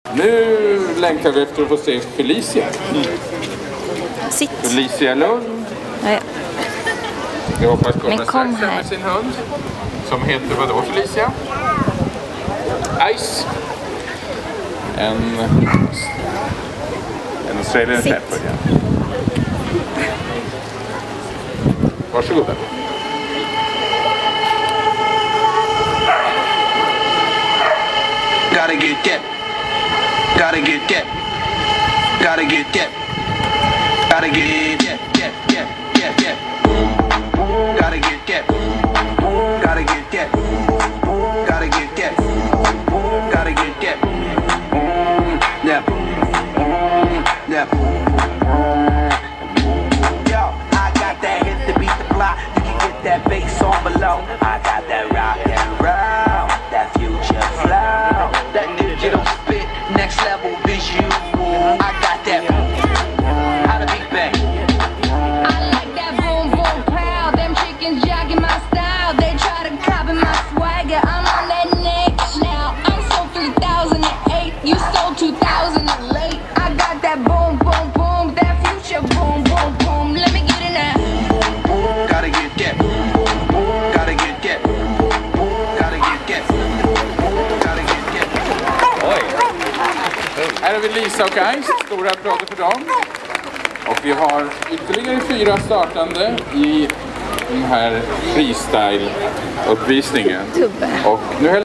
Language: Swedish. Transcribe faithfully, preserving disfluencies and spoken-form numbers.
Nu längtar vi efter att få se Felicia. Sitt. Felicia Lund. Nej. Jag hoppas kommer Men kom strax här. med sin hund. Som heter vadå, Felicia? Ice. En... En Australian Sitt. Shepherd, ja. Varsågoda. Gotta get that. Gotta get that. Gotta get that. Gotta get that. That. That. That. That. Gotta get that. Gotta get that. Gotta get that. Gotta get that. Yeah. Yeah. Yo, I got that hit to beat the block. You can get that bass on below. I got that rock and roll. That future flow. That digital spit. Next level visual. I got that. How to beat back. I like that boom boom pow. Them chickens jogging my style. They try to copy my swagger. I'm on that next now. I'm sold three thousand eight. You sold two thousand late. I got that boom boom boom. That future boom boom boom. Let me get it now. Gotta get that. Gotta get that. Gotta get that. Gotta get that. Oj. Här har vi Lisa och Ice. Stora applåder för dem. Och vi har ytterligare fyra startande i den här freestyle-uppvisningen. Tubbe. Och nu